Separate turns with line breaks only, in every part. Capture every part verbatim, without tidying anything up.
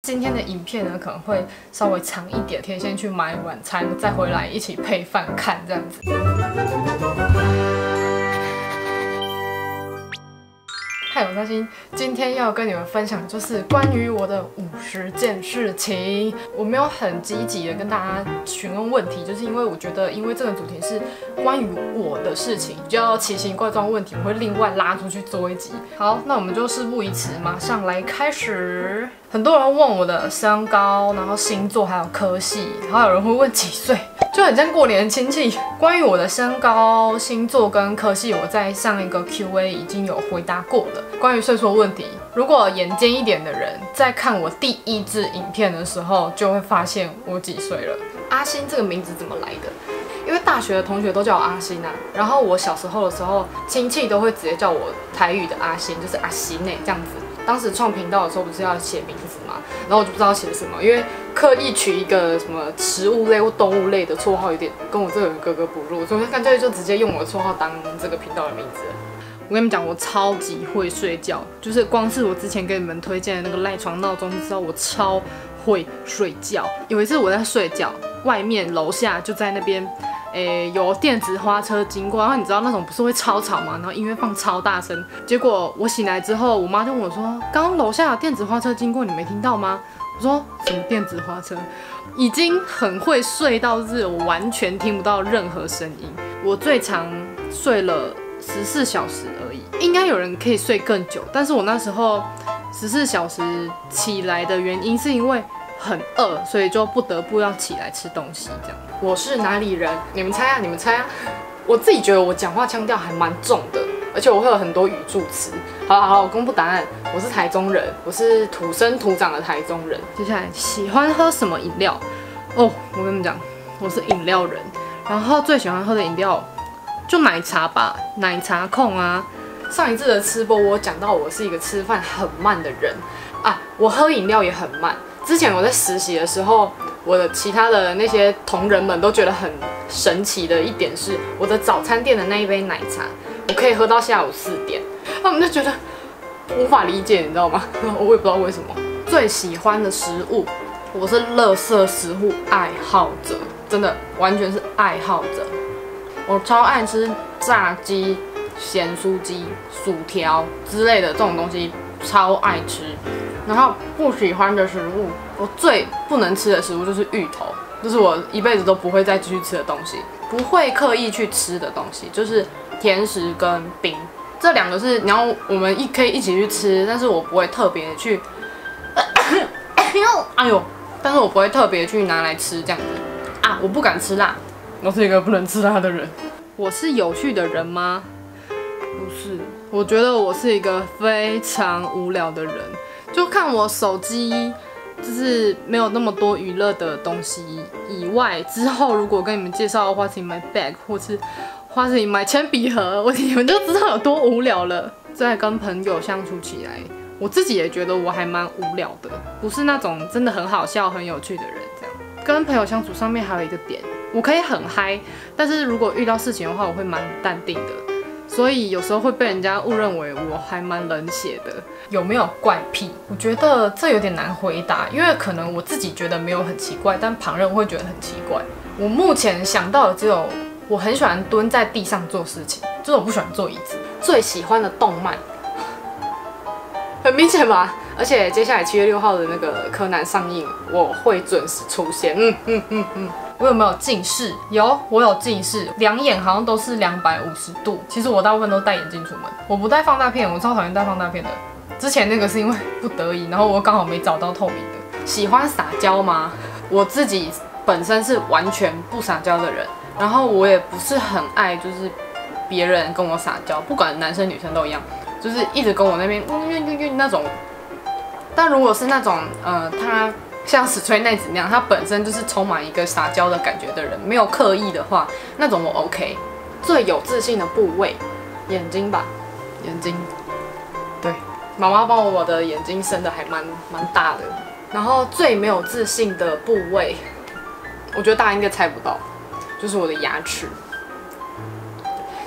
今天的影片呢可能会稍微长一点，可以先去买晚餐，再回来一起配饭看这样子。嗨，我嘉欣，今天要跟你们分享就是关于我的五十件事情。我没有很积极的跟大家询问问题，就是因为我觉得，因为这个主题是关于我的事情，比较奇形怪状的问题，我会另外拉出去做一集。好，那我们就事不宜迟，马上来开始。很多人问我的身高，然后星座，还有科系，还有人会问几岁。就很像过年的亲戚。关于我的身高、星座跟科系，我在上一个 Q A 已经有回答过了。关于岁数的问题，如果眼尖一点的人在看我第一支影片的时候，就会发现我几岁了。阿星这个名字怎么来的？因为大学的同学都叫我阿星啊，然后我小时候的时候，亲戚都会直接叫我台语的阿星，就是阿星欸这样子。当时创频道的时候不是要写名字嘛，然后我就不知道写什么，因为刻意取一个什么食物类或动物类的绰号，有点跟我这个人格格不入，所以干脆就直接用我的绰号当这个频道的名字了。我跟你们讲，我超级会睡觉，就是光是我之前给你们推荐的那个赖床闹钟，就知道我超会睡觉。有一次我在睡觉，外面楼下就在那边。诶，有电子花车经过，然后你知道那种不是会超吵吗？然后音乐放超大声，结果我醒来之后，我妈就问我说：“刚刚楼下有电子花车经过，你没听到吗？”我说：“什么电子花车？”已经很会睡到是我完全听不到任何声音。我最长睡了十四小时而已，应该有人可以睡更久，但是我那时候十四小时起来的原因是因为很饿，所以就不得不要起来吃东西。这样，我是哪里人？你们猜啊！你们猜啊！我自己觉得我讲话腔调还蛮重的，而且我会有很多语助词。好了好了，我公布答案，我是台中人，我是土生土长的台中人。接下来喜欢喝什么饮料？哦，我跟你们讲，我是饮料人，然后最喜欢喝的饮料就奶茶吧，奶茶控啊。上一次的吃播我讲到我是一个吃饭很慢的人啊，我喝饮料也很慢。之前我在实习的时候，我的其他的那些同仁们都觉得很神奇的一点是，我的早餐店的那一杯奶茶，我可以喝到下午四点，他们就觉得无法理解，你知道吗？我也不知道为什么。最喜欢的食物，我是垃圾食物爱好者，真的完全是爱好者。我超爱吃炸鸡、咸酥鸡、薯条之类的这种东西，超爱吃。然后不喜欢的食物，我最不能吃的食物就是芋头，这是我一辈子都不会再继续吃的东西，不会刻意去吃的东西，就是甜食跟冰，这两个是你要我们一可以一起去吃，但是我不会特别去，哎呦，但是我不会特别去拿来吃这样子啊，我不敢吃辣，我是一个不能吃辣的人。我是有趣的人吗？不是，我觉得我是一个非常无聊的人。就看我手机，就是没有那么多娱乐的东西以外，之后如果跟你们介绍 What's in my bag 或是 What's in my 铅笔盒，我你们就知道有多无聊了。再跟朋友相处起来，我自己也觉得我还蛮无聊的，不是那种真的很好笑、很有趣的人。这样跟朋友相处上面还有一个点，我可以很嗨，但是如果遇到事情的话，我会蛮淡定的。所以有时候会被人家误认为我还蛮冷血的。有没有怪癖？我觉得这有点难回答，因为可能我自己觉得没有很奇怪，但旁人会觉得很奇怪。我目前想到的只有我很喜欢蹲在地上做事情，就是我不喜欢坐椅子。最喜欢的动漫，很明显吧？而且接下来七月六号的那个柯南上映，我会准时出现。嗯嗯嗯嗯。我有没有近视？有，我有近视，两眼好像都是两百五十度。其实我大部分都戴眼镜出门，我不戴放大片，我超讨厌戴放大片的。之前那个是因为不得已，然后我刚好没找到透明的。喜欢撒娇吗？我自己本身是完全不撒娇的人，然后我也不是很爱就是别人跟我撒娇，不管男生女生都一样，就是一直跟我那边嗯嗯嗯那种。但如果是那种呃他。像史吹奈子那样，他本身就是充满一个撒娇的感觉的人，没有刻意的话，那种我 OK。最有自信的部位，眼睛吧，眼睛。对，妈妈帮我的眼睛生的还蛮蛮大的。然后最没有自信的部位，我觉得大家应该猜不到，就是我的牙齿。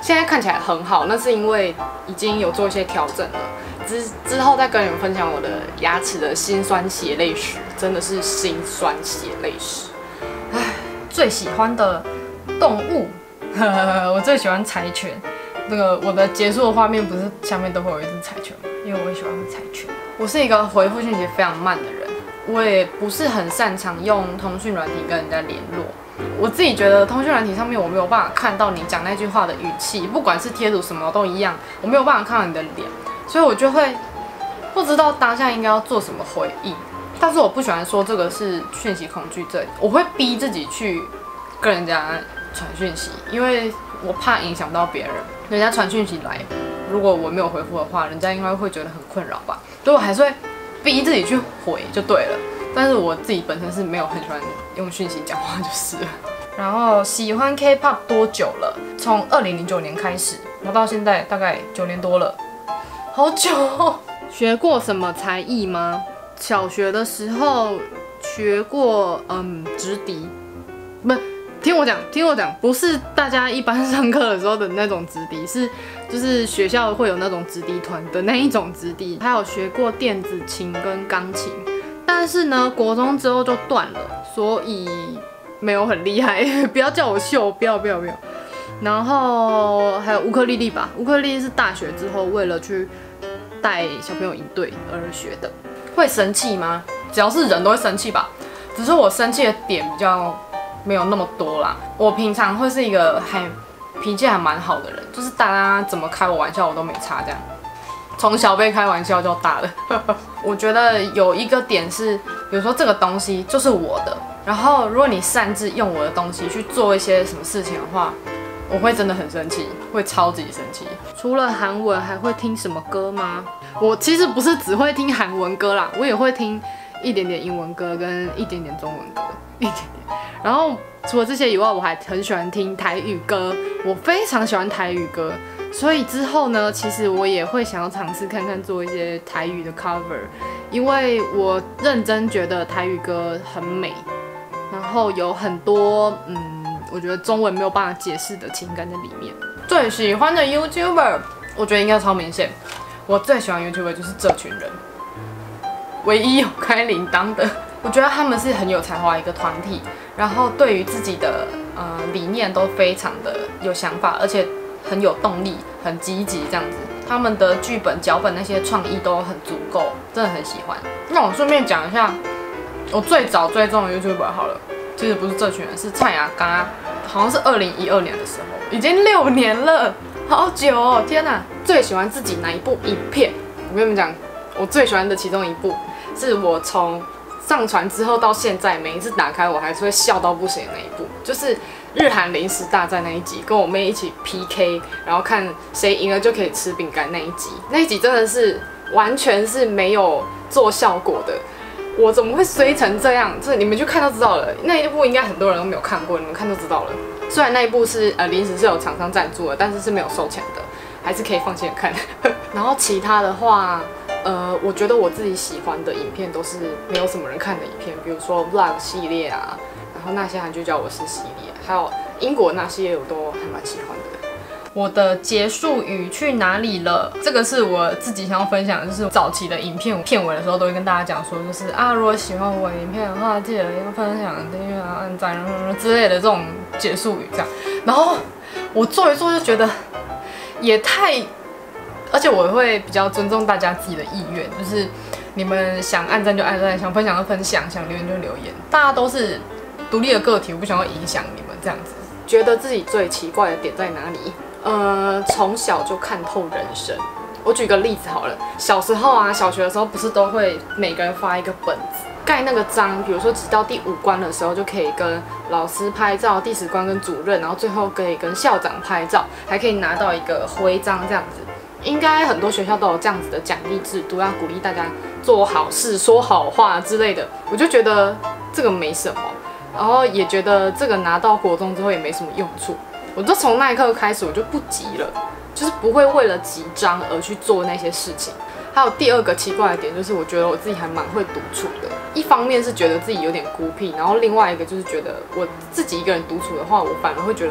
现在看起来很好，那是因为已经有做一些调整了。之之后再跟你们分享我的牙齿的辛酸血泪史，真的是辛酸血泪史。唉，最喜欢的动物，呵呵我最喜欢柴犬。那个我的结束的画面不是下面都会有一只柴犬吗？因为我也喜欢柴犬。我是一个回复讯息非常慢的人，我也不是很擅长用通讯软体跟人家联络。我自己觉得通讯软体上面我没有办法看到你讲那句话的语气，不管是贴图什么都一样，我没有办法看到你的脸，所以我就会不知道当下应该要做什么回应。但是我不喜欢说这个是讯息恐惧症，我会逼自己去跟人家传讯息，因为我怕影响到别人。人家传讯息来，如果我没有回复的话，人家应该会觉得很困扰吧，所以我还是会逼自己去回就对了。但是我自己本身是没有很喜欢用讯息讲话就是了。然后喜欢 K-pop 多久了？从二零零九年开始，然后到现在大概九年多了，好久哦。学过什么才艺吗？小学的时候学过，嗯，直笛，不。听我讲，听我讲，不是大家一般上课的时候的那种直笛，是就是学校会有那种直笛团的那一种直笛。还有学过电子琴跟钢琴，但是呢，国中之后就断了，所以没有很厉害。不要叫我秀，不要不要不要。然后还有乌克丽丽吧，乌克丽丽是大学之后为了去带小朋友营队而学的。会生气吗？只要是人都会生气吧，只是我生气的点比较没有那么多啦。我平常会是一个还脾气还蛮好的人，就是大家怎么开我玩笑我都没差，这样从小被开玩笑就大了。我觉得有一个点是，比如说这个东西就是我的，然后如果你擅自用我的东西去做一些什么事情的话，我会真的很生气，会超级生气。除了韩文还会听什么歌吗？我其实不是只会听韩文歌啦，我也会听一点点英文歌跟一点点中文歌，一点点。然后除了这些以外，我还很喜欢听台语歌，我非常喜欢台语歌，所以之后呢，其实我也会想要尝试看看做一些台语的 cover， 因为我认真觉得台语歌很美，然后有很多嗯，我觉得中文没有办法解释的情感在里面。最喜欢的 YouTuber， 我觉得应该超明显，我最喜欢 YouTuber 就是这群人，唯一有开铃铛的。我觉得他们是很有才华的一个团体，然后对于自己的呃理念都非常的有想法，而且很有动力，很积极这样子。他们的剧本、脚本那些创意都很足够，真的很喜欢。那我顺便讲一下，我最早追踪的 YouTuber 好了，其实不是这群人，是蔡雅嘎，好像是二零一二年的时候，已经六年了，好久哦！天哪，最喜欢自己哪一部影片？我跟你们讲，我最喜欢的其中一部是我从上传之后到现在，每一次打开我还是会笑到不行的那一部，就是日韩零食大战那一集，跟我妹一起 P K， 然后看谁赢了就可以吃饼干那一集。那一集真的是完全是没有做效果的，我怎么会衰成这样？这你们去看就知道了。那一部应该很多人都没有看过，你们看就知道了。虽然那一部是呃零食是有厂商赞助的，但是是没有收钱的，还是可以放心的看。然后其他的话。呃，我觉得我自己喜欢的影片都是没有什么人看的影片，比如说 vlog 系列啊，然后那些韩剧教我是系列，还有英国那系列我都还蛮喜欢的。我的结束语去哪里了？这个是我自己想要分享的，就是早期的影片片尾的时候都会跟大家讲说，就是啊，如果喜欢我的影片的话，记得要分享、订阅啊、按赞之类的这种结束语这样。然后我做一做就觉得也太。而且我会比较尊重大家自己的意愿，就是你们想按赞就按赞，想分享就分享，想留言就留言，大家都是独立的个体，我不想要影响你们这样子。觉得自己最奇怪的点在哪里？呃，从小就看透人生。我举个例子好了，小时候啊，小学的时候不是都会每个人发一个本子，盖那个章，比如说挤到第五关的时候就可以跟老师拍照，第十关跟主任，然后最后可以跟校长拍照，还可以拿到一个徽章这样子。应该很多学校都有这样子的奖励制度，要鼓励大家做好事、说好话之类的。我就觉得这个没什么，然后也觉得这个拿到国中之后也没什么用处。我就从那一刻开始，我就不急了，就是不会为了集章而去做那些事情。还有第二个奇怪的点，就是我觉得我自己还蛮会独处的。一方面是觉得自己有点孤僻，然后另外一个就是觉得我自己一个人独处的话，我反而会觉得很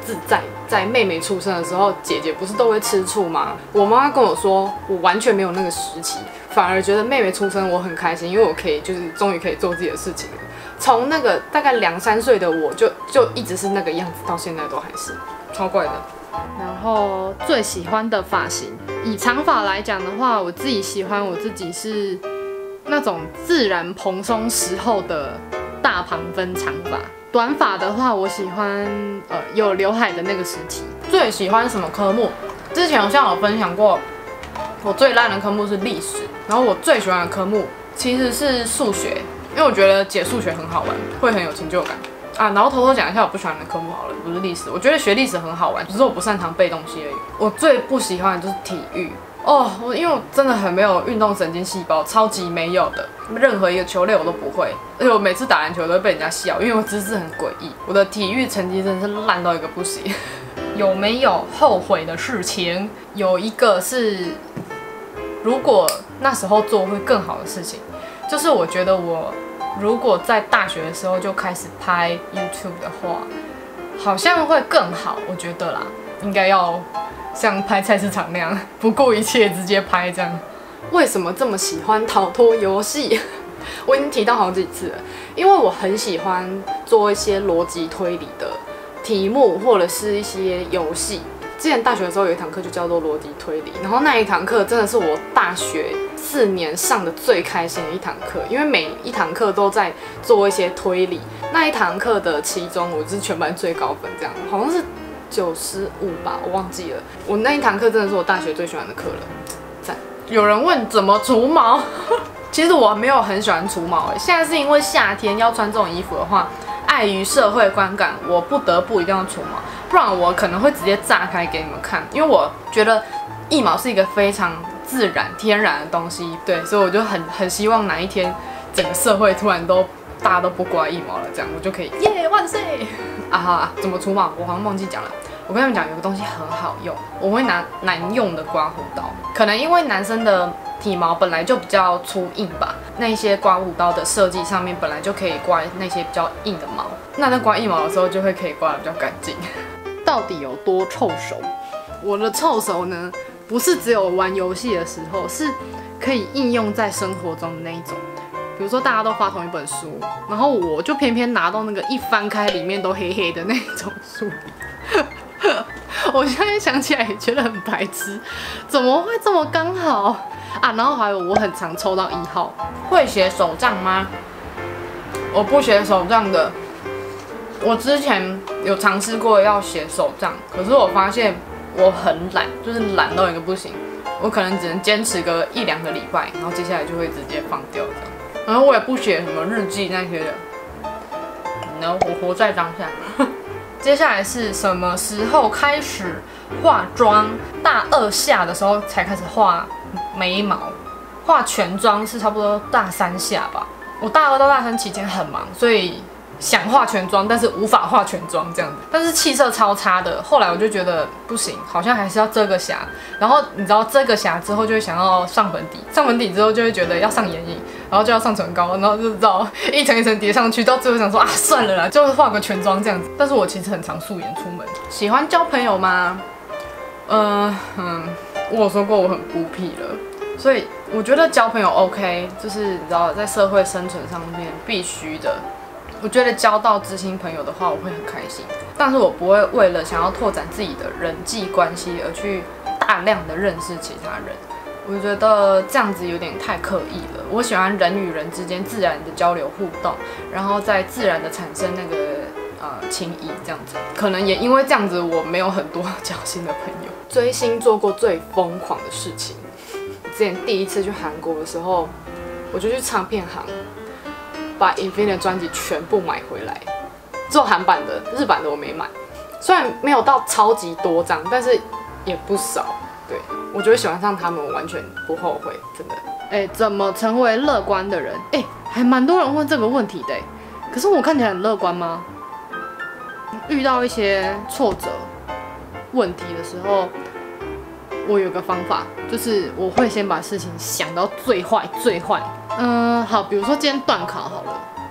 自在。在妹妹出生的时候，姐姐不是都会吃醋吗？我妈妈跟我说，我完全没有那个时期，反而觉得妹妹出生我很开心，因为我可以就是终于可以做自己的事情了。从那个大概两三岁的我就就一直是那个样子，到现在都还是超怪的。
然后最喜欢的发型，以长发来讲的话，我自己喜欢我自己是那种自然蓬松时候的大旁分长发。短发的话，我喜欢呃有刘海的那个时期。最喜欢什么科目？之前好像有分享过，我最烂的科目是历史，然后我最喜欢的科目其实是数学，因为我觉得解数学很好玩，会很有成就感啊。然后偷偷讲一下我不喜欢的科目好了，不是历史，我觉得学历史很好玩，只是我不擅长背东西而已。我最不喜欢的就是体育。哦，我因为我真的很没有运动神经细胞，超级没有的，任何一个球类我都不会，而且我每次打篮球都会被人家笑，因为我姿势很诡异。我的体育成绩真的是烂到一个不行。有没有后悔的事情？有一个是，如果那时候做会更好的事情，就是我觉得我如果在大学的时候就开始拍 YouTube 的话，好像会更好，我觉得啦，应该要。像拍菜市场那样，不顾一切直接拍这样。
为什么这么喜欢逃脱游戏？我已经提到好几次了，因为我很喜欢做一些逻辑推理的题目，或者是一些游戏。之前大学的时候有一堂课就叫做逻辑推理，然后那一堂课真的是我大学四年上的最开心的一堂课，因为每一堂课都在做一些推理。那一堂课的其中，我是全班最高分，这样好像是。九十五吧，我忘记了。我那一堂课真的是我大学最喜欢的课了，赞。
有人问怎么除毛，其实我没有很喜欢除毛诶。现在是因为夏天要穿这种衣服的话，碍于社会观感，我不得不一定要除毛，不然我可能会直接炸开给你们看。因为我觉得腋毛是一个非常自然、天然的东西，对，所以我就很很希望哪一天整个社会突然都大家都不刮腋毛了，这样我就可以耶万岁啊！好啊，怎么除毛？我好像忘记讲了。我跟你们讲，有个东西很好用，我会拿男用的刮胡刀。可能因为男生的体毛本来就比较粗硬吧，那一些刮胡刀的设计上面本来就可以刮那些比较硬的毛，那在刮腋毛的时候就会可以刮得比较干净。到底有多臭手？我的臭手呢，不是只有玩游戏的时候，是可以应用在生活中的那一种。比如说大家都发同一本书，然后我就偏偏拿到那个一翻开里面都黑黑的那种书。我现在想起来也觉得很白痴，怎么会这么刚好啊？然后还有我很常抽到一号。会写手账吗？我不写手账的。我之前有尝试过要写手账，可是我发现我很懒，就是懒到一个不行。我可能只能坚持个一两个礼拜，然后接下来就会直接放掉这样。然后我也不写什么日记那些的，然后我活在当下。接下来是什么时候开始化妆？大二下的时候才开始画眉毛，画全妆是差不多大三下吧。我大二到大三期间很忙，所以想画全妆，但是无法画全妆这样子，但是气色超差的。后来我就觉得不行，好像还是要遮个瑕。然后你知道遮个瑕之后就会想要上粉底，上粉底之后就会觉得要上眼影，然后就要上唇膏，然后就知道一层一层叠上去，到最后想说啊算了啦，就画个全妆这样子。但是我其实很常素颜出门。喜欢交朋友吗？嗯嗯，我有说过我很孤僻了，所以我觉得交朋友 OK， 就是你知道在社会生存上面必须的。我觉得交到知心朋友的话，我会很开心，但是我不会为了想要拓展自己的人际关系而去大量的认识其他人。我觉得这样子有点太刻意了。我喜欢人与人之间自然的交流互动，然后再自然的产生那个呃情谊，这样子。可能也因为这样子，我没有很多交心的朋友。追星做过最疯狂的事情，之前第一次去韩国的时候，我就去唱片行。把 Infinite 的专辑全部买回来，只有韩版的，日版的我没买。虽然没有到超级多张，但是也不少。对，我觉得喜欢上他们，我完全不后悔，真的。哎、欸，怎么成为乐观的人？哎、欸，还蛮多人问这个问题的。可是我看起来很乐观吗？遇到一些挫折、问题的时候，我有个方法，就是我会先把事情想到最坏、最坏。嗯，好，比如说今天段考好了，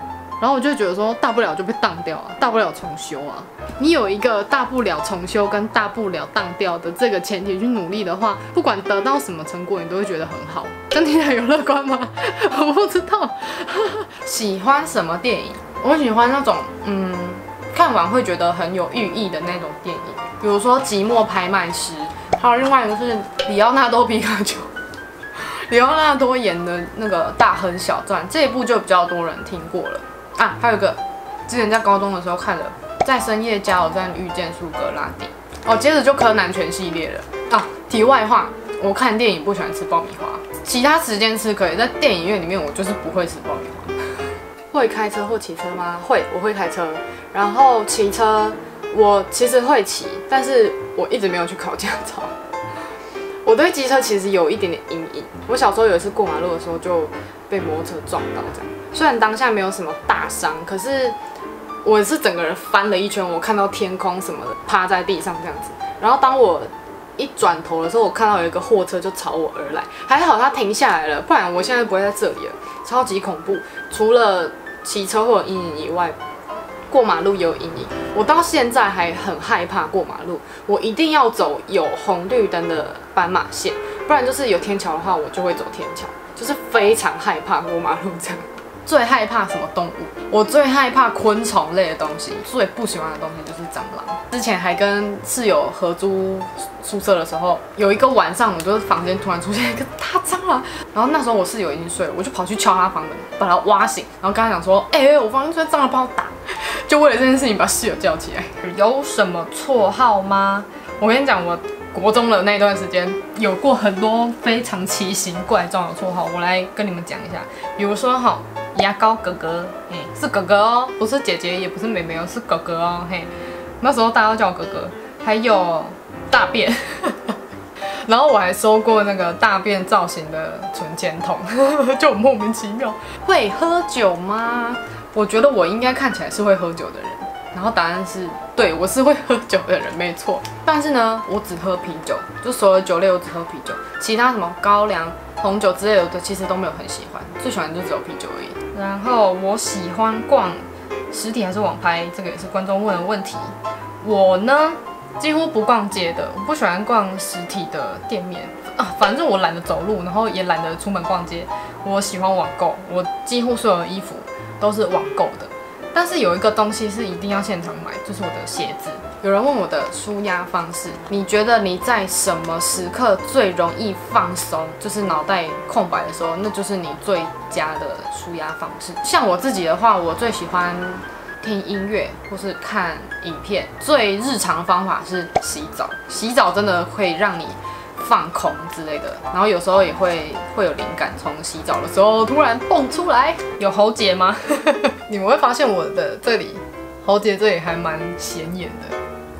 然后我就觉得说，大不了就被当掉啊，大不了重修啊。你有一个大不了重修跟大不了当掉的这个前提去努力的话，不管得到什么成果，你都会觉得很好。真听起来有乐观吗？我不知道。
喜欢什么电影？我喜欢那种嗯，看完会觉得很有寓意的那种电影，比如说《寂寞拍卖师》，还有另外一个是里奥纳多·皮卡丘。里奥纳多演的那个《大亨小传》这一部就比较多人听过了啊。还有一个之前在高中的时候看的《在深夜加油站遇见苏格拉底》哦，接着就柯南全系列了啊。题外话，我看电影不喜欢吃爆米花，其他时间吃可以，在电影院里面我就是不会吃爆米花。
会开车或骑车吗？会，我会开车。然后骑车，我其实会骑，但是我一直没有去考驾照。我对机车其实有一点点阴影。我小时候有一次过马路的时候就被摩托车撞到，这样。虽然当下没有什么大伤，可是我是整个人翻了一圈，我看到天空什么的，趴在地上这样子。然后当我一转头的时候，我看到有一个货车就朝我而来，还好它停下来了，不然我现在不会在这里了，超级恐怖。除了骑车会有阴影以外，过马路也有阴影。我到现在还很害怕过马路，我一定要走有红绿灯的斑马线，不然就是有天桥的话，我就会走天桥，就是非常害怕过马路这样。
最害怕什么动物？我最害怕昆虫类的东西，最不喜欢的东西就是蟑螂。之前还跟室友合租宿舍的时候，有一个晚上，我就是房间突然出现一个大蟑螂，然后那时候我室友已经睡了，我就跑去敲他房门，把他挖醒，然后跟他讲说：“哎、欸，我房间出现蟑螂，帮我打。”就为了这件事情把室友叫起来。有什么绰号吗？我跟你讲，我国中的那段时间有过很多非常奇形怪状的绰号，我来跟你们讲一下。比如说哈，牙膏哥哥，嘿，是哥哥哦，不是姐姐，也不是妹妹哦，是哥哥哦，嘿。那时候大家都叫我哥哥。还有大便，然后我还收过那个大便造型的存钱筒，就很莫名其妙。会喝酒吗？我觉得我应该看起来是会喝酒的人。然后答案是对，我是会喝酒的人，没错。但是呢，我只喝啤酒，就所有酒类我只喝啤酒，其他什么高粱、红酒之类的，其实都没有很喜欢。最喜欢的就只有啤酒而已。然后我喜欢逛实体还是网拍，这个也是观众问的问题。我呢，几乎不逛街的，我不喜欢逛实体的店面啊。反正我懒得走路，然后也懒得出门逛街。我喜欢网购，我几乎所有的衣服都是网购的。但是有一个东西是一定要现场买，就是我的鞋子。有人问我的舒压方式，你觉得你在什么时刻最容易放松？就是脑袋空白的时候，那就是你最佳的舒压方式。像我自己的话，我最喜欢听音乐或是看影片。最日常的方法是洗澡，洗澡真的会让你放空之类的，然后有时候也会会有灵感，从洗澡的时候突然蹦出来。有喉结吗？你们会发现我的这里喉结这里还蛮显眼的，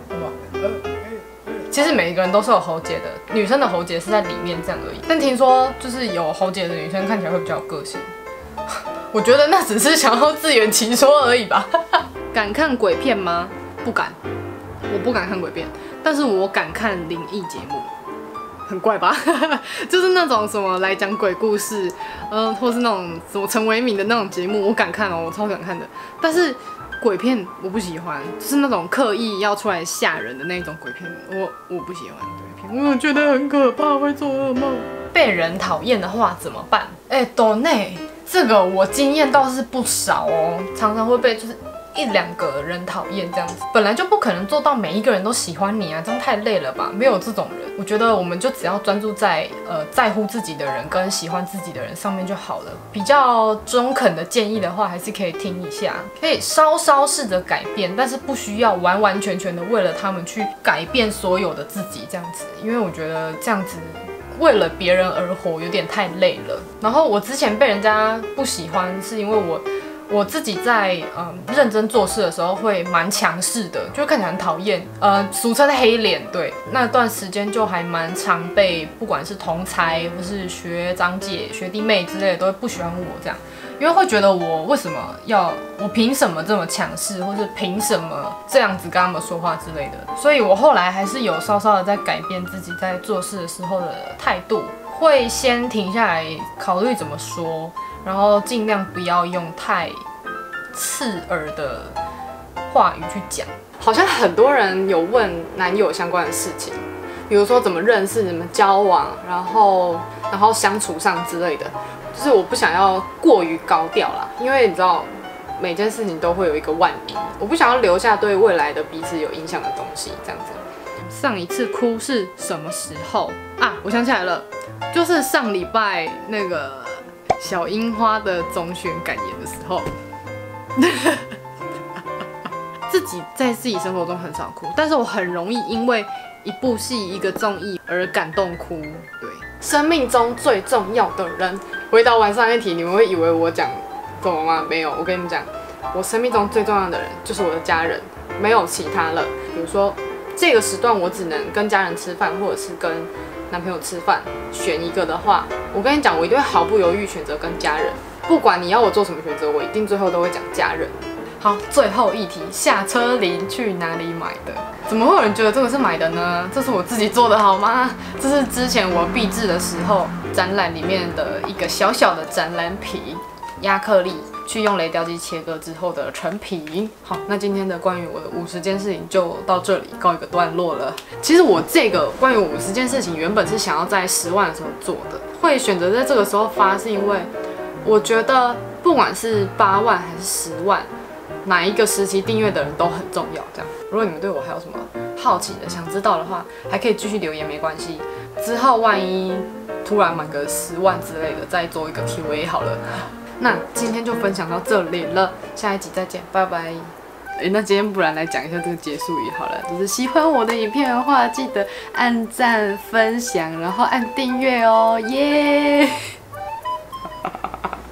其实每一个人都是有喉结的，女生的喉结是在里面这样而已。但听说就是有喉结的女生看起来会比较有个性，我觉得那只是想要自圆其说而已吧。敢看鬼片吗？不敢，我不敢看鬼片，但是我敢看灵异节目。很怪吧？就是那种什么来讲鬼故事，呃，或是那种什么陈为民的那种节目，我敢看哦，我超敢看的。但是鬼片我不喜欢，就是那种刻意要出来吓人的那种鬼片，我我不喜欢鬼片，我觉得很可怕，会做噩梦。被人讨厌的话怎么办？哎、欸，斗内这个我经验倒是不少哦，常常会被就是一两个人讨厌这样子，本来就不可能做到每一个人都喜欢你啊，这样太累了吧？没有这种人，我觉得我们就只要专注在呃在乎自己的人跟喜欢自己的人上面就好了。比较中肯的建议的话，还是可以听一下，可以稍稍试着改变，但是不需要完完全全的为了他们去改变所有的自己这样子，因为我觉得这样子为了别人而活有点太累了。然后我之前被人家不喜欢，是因为我。我自己在嗯认真做事的时候会蛮强势的，就看起来很讨厌，呃，俗称的黑脸。对，那段时间就还蛮常被不管是同才或是学长姐、学弟妹之类的都会不喜欢我这样，因为会觉得我为什么要，我凭什么这么强势，或是凭什么这样子跟他们说话之类的。所以我后来还是有稍稍的在改变自己在做事的时候的态度，会先停下来考虑怎么说。然后尽量不要用太刺耳的话语去讲。
好像很多人有问男友相关的事情，比如说怎么认识、怎么交往，然后然后相处上之类的。就是我不想要过于高调啦，因为你知道每件事情都会有一个万一，我不想要留下对未来的彼此有影响的东西，这样子。上一次哭是什么时候啊？我想起来了，就是上礼拜那个小樱花的总选感言的时候。自己在自己生活中很少哭，但是我很容易因为一部戏、一个综艺而感动哭。对，生命中最重要的人。回答完上一题，你们会以为我讲怎么吗？没有，我跟你们讲，我生命中最重要的人就是我的家人，没有其他了。比如说这个时段我只能跟家人吃饭，或者是跟男朋友吃饭，选一个的话，我跟你讲，我一定会毫不犹豫选择跟家人。不管你要我做什么选择，我一定最后都会讲家人。好，最后一题，下车铃去哪里买的？怎么会有人觉得这个是买的呢？这是我自己做的好吗？这是之前我毕制的时候展览里面的一个小小的展览品，亚克力去用雷雕机切割之后的成品。好，那今天的关于我的五十件事情就到这里告一个段落了。其实我这个关于五十件事情原本是想要在十万的时候做的，会选择在这个时候发，是因为我觉得不管是八万还是十万。哪一个时期订阅的人都很重要。这样，如果你们对我还有什么好奇的、想知道的话，还可以继续留言，没关系。之后万一突然满个十万之类的，再做一个 Q A 好了。那今天就分享到这里了，下一集再见，拜拜。哎，那今天不然来讲一下这个结束语好了。就是喜欢我的影片的话，记得按赞、分享，然后按订阅哦，耶、yeah!